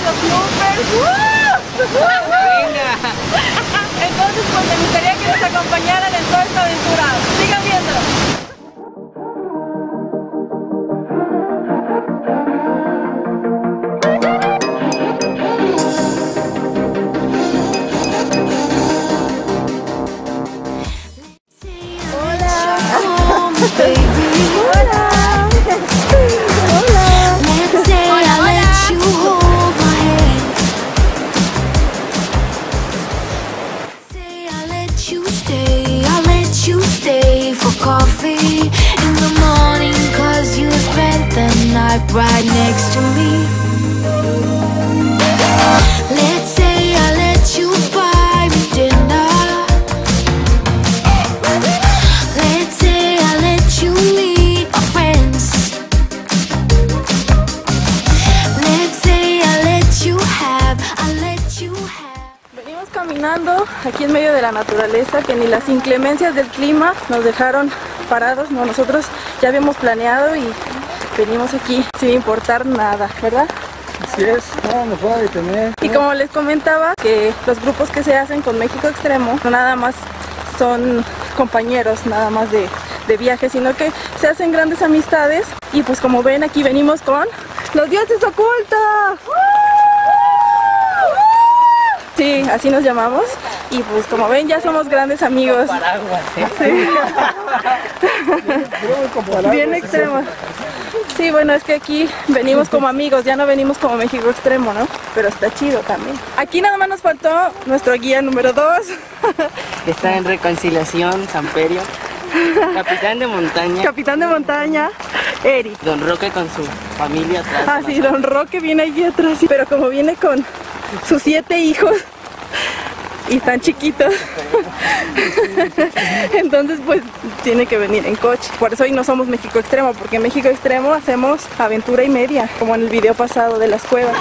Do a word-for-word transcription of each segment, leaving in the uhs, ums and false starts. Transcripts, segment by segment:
los bloopers. Venga. Entonces pues me gustaría que nos acompañaran en toda esta aventura. Sigan viéndolo. Coffee in the morning, cause you spent the night right next to me. Let's say I let you buy me dinner. Let's say I let you meet my friends. Let's say I let you have, I let you have. Venimos caminando aquí en medio de la naturaleza, que ni las inclemencias del clima nos dejaron parados. No, nosotros ya habíamos planeado y venimos aquí sin importar nada, ¿verdad? Así es, no nos va a detener. Y como les comentaba, que los grupos que se hacen con México Extremo no nada más son compañeros, nada más de, de viaje, sino que se hacen grandes amistades. Y pues como ven, aquí venimos con los dioses ocultos. Sí, así nos llamamos. Y pues como ven, ya somos grandes amigos. Paraguas, ¿eh? Sí. Bien extremo. Sí, bueno, es que aquí venimos como amigos, ya no venimos como México Extremo, ¿no? Pero está chido también. Aquí nada más nos faltó nuestro guía número dos. Está en Reconciliación, Samperio. Capitán de montaña. Capitán de montaña, Eric. Don Roque con su familia atrás. Ah, sí, Don Roque viene allí atrás, pero como viene con sus siete hijos y están chiquitos, entonces pues tiene que venir en coche. Por eso hoy no somos México Extremo, porque en México Extremo hacemos aventura y media, como en el video pasado de las cuevas.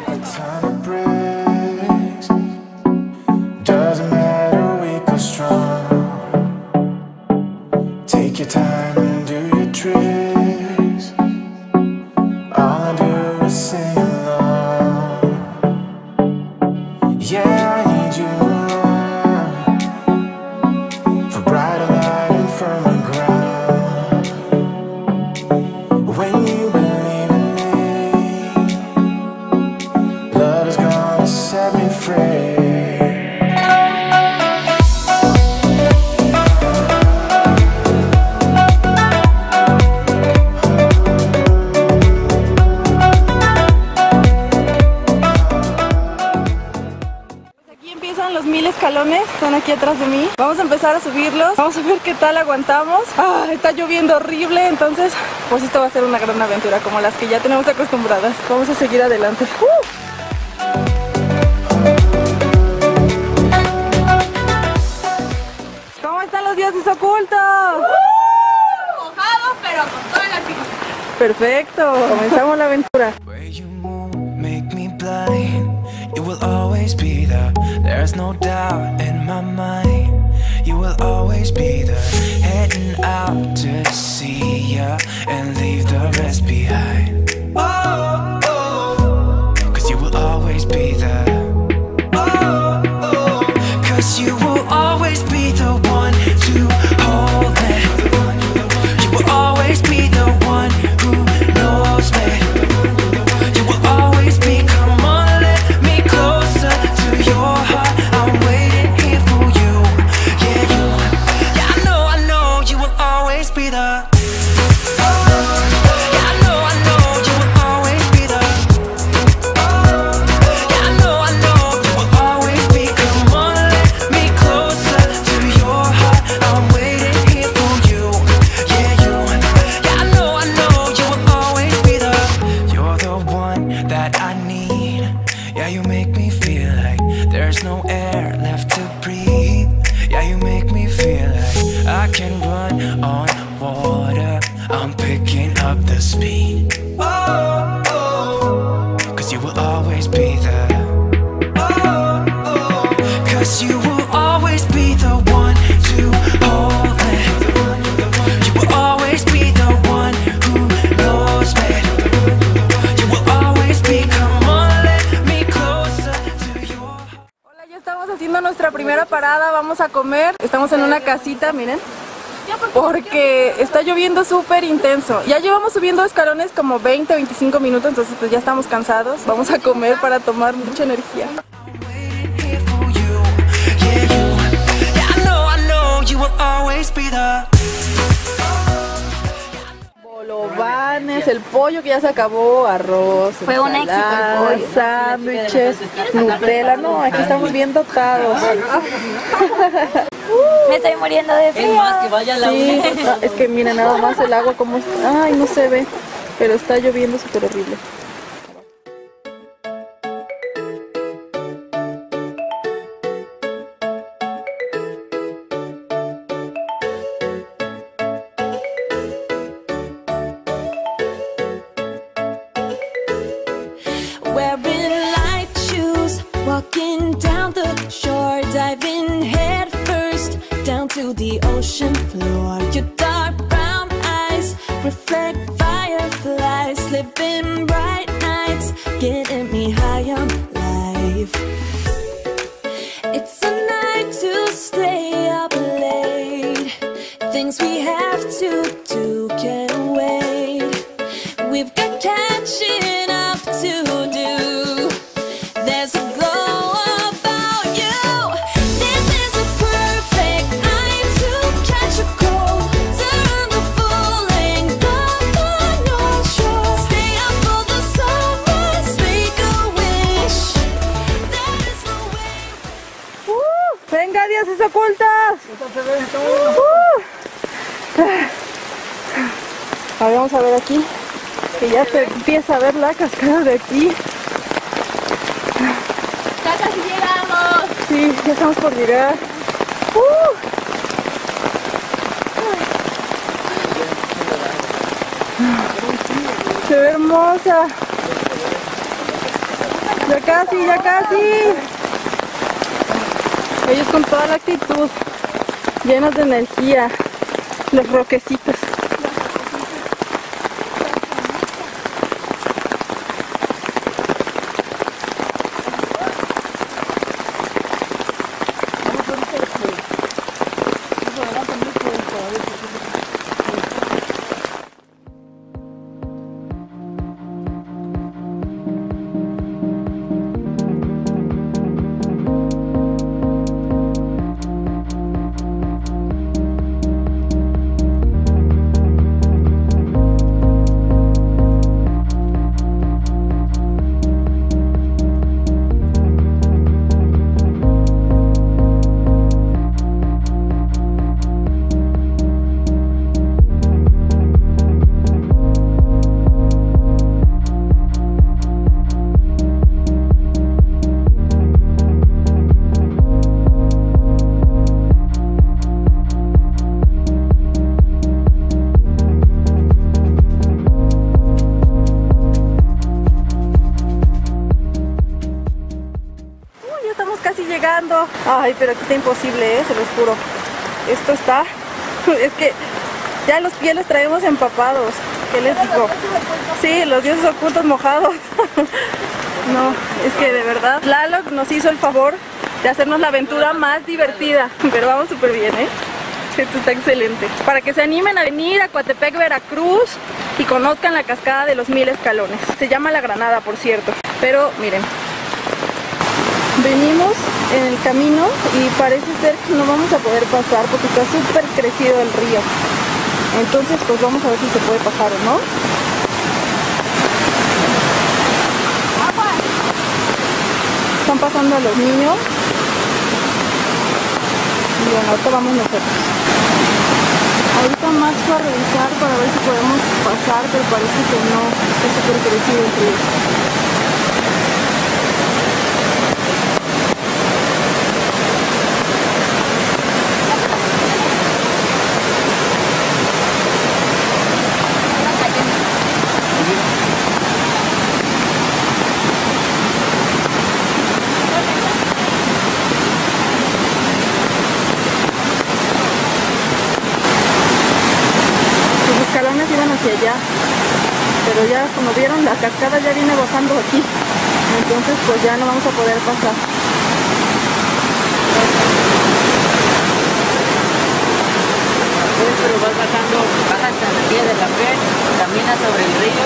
Escalones están aquí atrás de mí. Vamos a empezar a subirlos. Vamos a ver qué tal aguantamos. Ah, está lloviendo horrible, entonces pues esto va a ser una gran aventura como las que ya tenemos acostumbradas. Vamos a seguir adelante. ¡Uh! ¿Cómo están los dioses ocultos? ¡Uh! Mojados, pero con toda la actitud. Perfecto, comenzamos la aventura. You will always be there, there's no doubt in my mind. You will always be there, heading out to see ya and leave the rest behind. Oh, oh, cause you will always be there. Oh, oh, cause you will always be the one to hold me. You will always be the one who knows me. You will always be, come on. Estamos haciendo nuestra primera parada, vamos a comer. Estamos en una casita, miren, porque está lloviendo súper intenso. Ya llevamos subiendo escalones como veinte, veinticinco minutos, entonces pues ya estamos cansados. Vamos a comer para tomar mucha energía. Bolovanes, el pollo que ya se acabó, arroz, fue un éxito el pollo, sándwiches, Nutella, no, aquí estamos bien dotados. Me estoy muriendo de frío. Es más, que vaya la Sí, no, es que mira nada más el agua como está. Ay, no se ve, pero está lloviendo súper horrible. Wearing light shoes, walking down the shore, diving head first down to the ocean floor. Your dark brown eyes reflect fireflies, living bright nights, getting me high on life. It's a night to stay up late, things we have to do can't wait. We've got catching up to do. There's a glow about you. This is a perfect night to catch a cold, turn the full length of the North Shore. Stay up for the sunrise, make a wish. There is no way. Uh, venga, dioses ocultas. Uh. A ver, vamos a ver aquí, que ya se empieza a ver la cascada de aquí. ¡Ya casi llegamos! Sí, ya estamos por llegar. Uh. Se ve hermosa. Ya casi, ya casi. Ellos con toda la actitud, llenos de energía. Los roquecitos. Ay, pero aquí está imposible, ¿eh? Se los juro. Esto está... Es que ya los pies los traemos empapados. ¿Qué les digo? Sí, los dioses ocultos mojados. No, es que de verdad Tlaloc nos hizo el favor de hacernos la aventura más divertida. Pero vamos súper bien, ¿eh? Esto está excelente. Para que se animen a venir a Coatepec, Veracruz y conozcan la cascada de los mil escalones. Se llama La Granada, por cierto. Pero miren, venimos en el camino y parece ser que no vamos a poder pasar porque está súper crecido el río. Entonces pues vamos a ver si se puede pasar o no. Están pasando los niños. Y bueno, ahorita vamos nosotros. Ahorita Max fue a revisar para ver si podemos pasar, pero parece que no, está súper crecido el río. Allá, pero ya como vieron la cascada ya viene bajando aquí, entonces pues ya no vamos a poder pasar. camina sobre el río.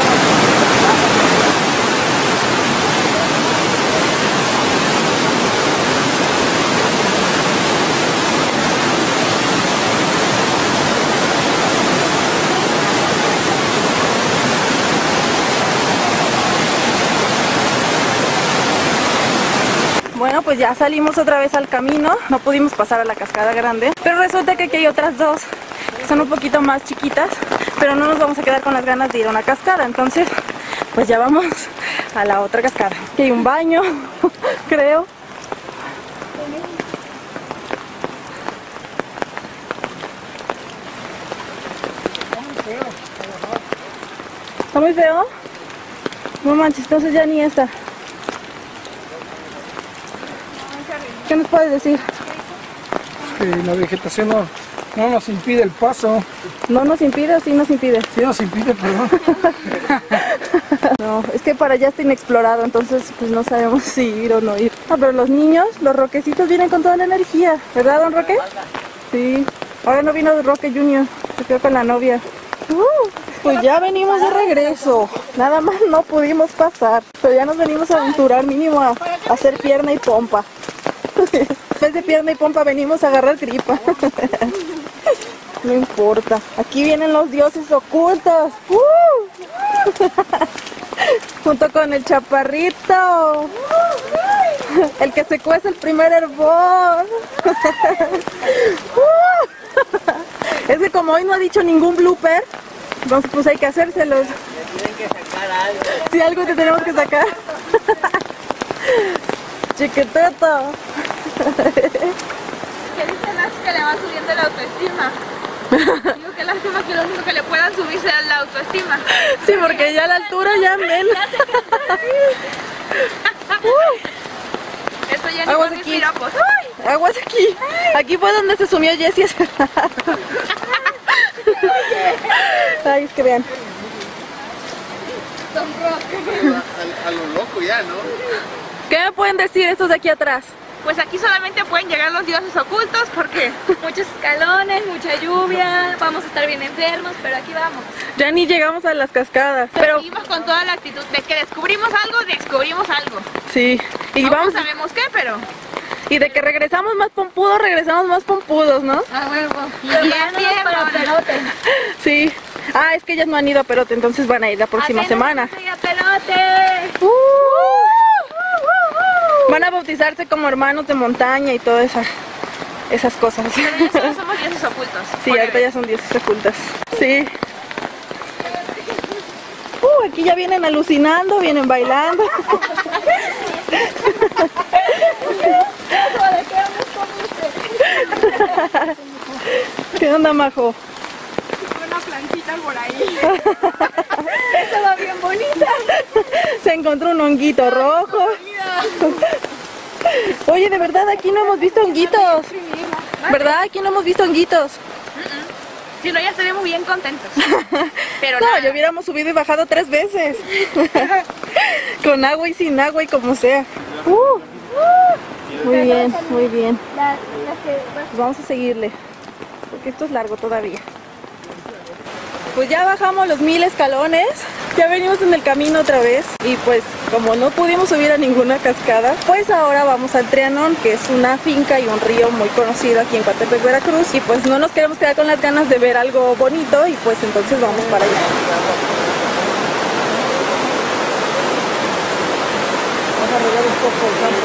Bueno, pues ya salimos otra vez al camino, no pudimos pasar a la cascada grande, pero resulta que aquí hay otras dos que son un poquito más chiquitas, pero no nos vamos a quedar con las ganas de ir a una cascada, entonces pues ya vamos a la otra cascada. Aquí hay un baño, creo. ¿Está muy feo? No manches, entonces ya ni esta. ¿Qué nos puedes decir? Que la vegetación no, no nos impide el paso. ¿No nos impide o sí nos impide? Sí nos impide, perdón. No, es que para allá está inexplorado, entonces pues no sabemos si ir o no ir. Ah, pero los niños, los roquecitos vienen con toda la energía, ¿verdad, don Roque? Sí. Ahora no vino Roque Junior, se quedó con la novia. Uh, pues ya venimos de regreso, nada más no pudimos pasar, pero ya nos venimos a aventurar mínimo a, a hacer pierna y pompa. En vez de pierna y pompa venimos a agarrar gripa. No importa. Aquí vienen los dioses ocultos. ¡Uh! Junto con el chaparrito. El que se cuece el primer hervor. ¡Uh! Es que como hoy no ha dicho ningún blooper, entonces pues hay que hacérselos. Tienen que sacar algo. Si algo te tenemos que sacar. Chiquitito. Que dice Nax que le va subiendo la autoestima. Digo que lástima que lo único que le puedan subir sea la autoestima. Sí, porque ya a la altura ya men. Eso ya ni Aguas con mis aquí. piropos. Aguas aquí. Aquí fue donde se sumió Jessie hace rato. Ay, es que vean. A, a lo loco ya, ¿no? ¿Qué me pueden decir estos de aquí atrás? Pues aquí solamente pueden llegar los dioses ocultos porque Muchos escalones, mucha lluvia, vamos a estar bien enfermos, pero aquí vamos. Ya ni llegamos a las cascadas. Pero seguimos con toda la actitud de que descubrimos algo, descubrimos algo. sí. Y Aún vamos. no sabemos qué, pero Y de que regresamos más pompudos, regresamos más pompudos, ¿no? a huevo. Y Pero bien, vámonos bien, para vámonos. Perote. Sí. Ah, es que ellas no han ido a Perote, entonces van a ir la próxima Apenas semana. vamos a ir a Perote. Uh. Van a bautizarse como hermanos de montaña y todas esas, esas cosas. Pero ya solo somos dioses ocultos. Sí, ahorita ya son dioses ocultas. Sí. Uh, aquí ya vienen alucinando, vienen bailando. ¿Qué onda, Majo? Una plantita por ahí. Estaba bien bonita. Se encontró un honguito rojo. Oye, de verdad, aquí no hemos visto honguitos. ¿Verdad? Aquí no hemos visto honguitos. Si no, ya estaríamos bien contentos. Pero No, nada. ya hubiéramos subido y bajado tres veces. Con agua y sin agua y como sea. Uh, muy bien, muy bien. Las, las que, bueno, Pues vamos a seguirle, porque esto es largo todavía. Pues ya bajamos los mil escalones, ya venimos en el camino otra vez y pues como no pudimos subir a ninguna cascada, pues ahora vamos al Trianón, que es una finca y un río muy conocido aquí en Coatepec, Veracruz, y pues no nos queremos quedar con las ganas de ver algo bonito y pues entonces vamos para allá. Vamos a regar un poco el campo.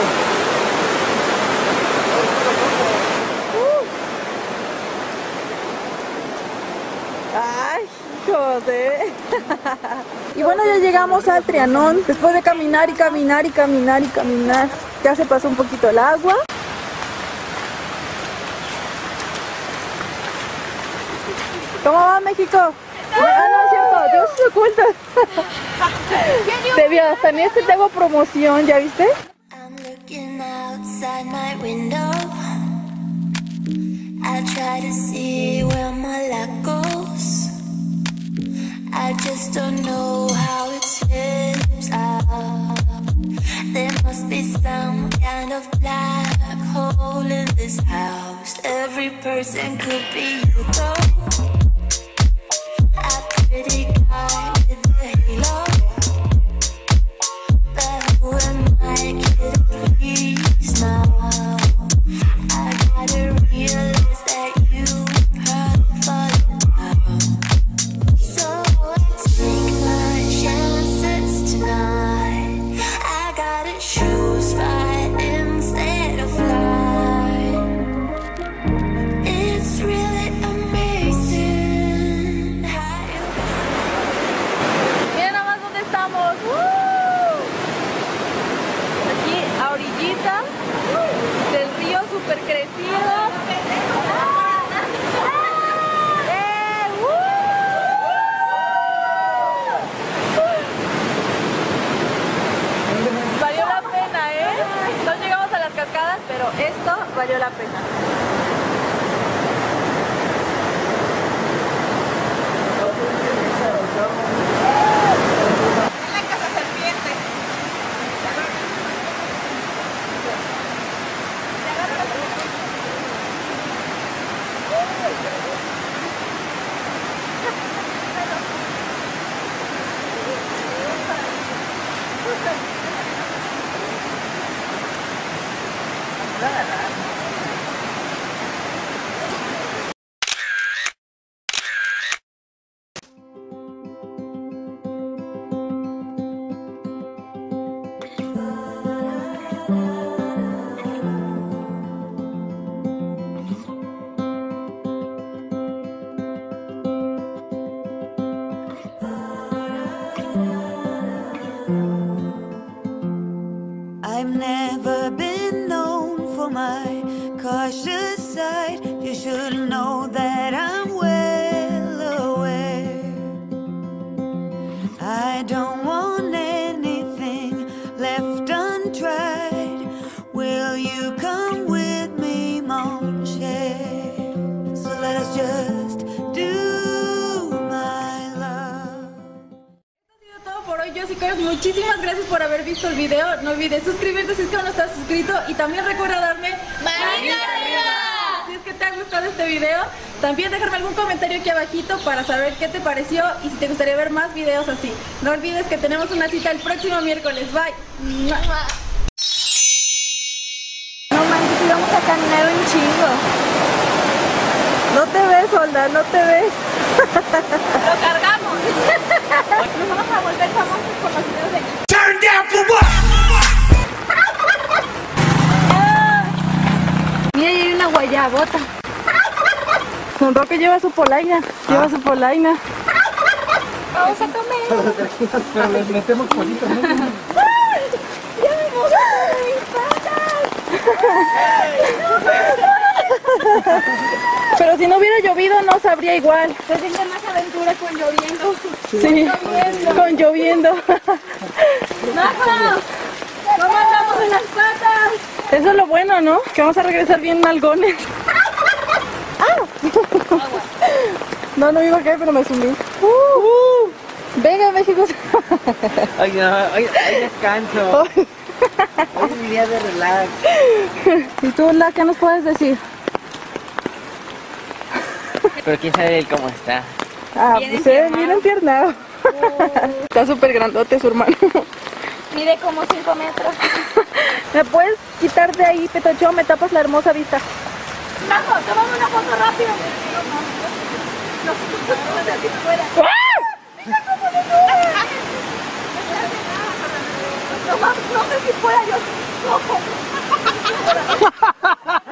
Ay, joder. Y bueno, ya llegamos al Trianón. Después de caminar y caminar y caminar y caminar, ya se pasó un poquito el agua. ¿Cómo va México? Ah, no, es cierto, Dios se oculta. Te vio, hasta en este te hago promoción, ¿ya viste? I'm looking outside my window. I try to see where my life goes. I just don't know how it slips out. There must be some kind of black hole in this house. Every person could be you though. A pretty guy valió la pena. I've never been known for my cautious side. You should know that I'm well aware. I don't want anything left untried. Will you come with me, mon cher? So let us just do my love. Todo por hoy, Jessicers. Muchísimas gracias por haber visto el video. No olvides suscribirte si es que aún no estás suscrito y también recuerda darme ¡manita arriba! Si es que te ha gustado este video. También dejarme algún comentario aquí abajito para saber qué te pareció y si te gustaría ver más videos así. No olvides que tenemos una cita el próximo miércoles. Bye. No manches, íbamos a caminar un chingo. No te ves, Holda, no te ves. Lo cargamos. Nos vamos a volver famosos por los videos de aquí. Turn down for what? Mira, ahí hay una guayabota. Don Roque lleva su polaina. Lleva su polaina. Vamos a comer. Pero les metemos pollitos, ¿no? ¡Ya me mojaron mis patas! Pero si no hubiera llovido no sabría igual. Se siente más aventura con lloviendo. Sí, con lloviendo. ¡Majo! ¿Cómo andamos en las patas? Eso es lo bueno, ¿no? Que vamos a regresar bien nalgones. ¡Ah! No, no iba a caer, pero me sumí. Uh, uh. Venga, México. Ay, no, hoy, hoy descanso. Hoy es mi día de relax. ¿Y tú, La, qué nos puedes decir? Pero quién sabe él cómo está. Ah, Bien pues se ve empiernado. bien empiernado. Está súper grandote su hermano. Mide como cinco metros. ¿Me puedes quitar de ahí, Petocho? Me tapas la hermosa vista. Majo, tomamos una foto rápido. No sé si pueda. Mira cómo le duele. No, no sé si pueda yo. Ojo.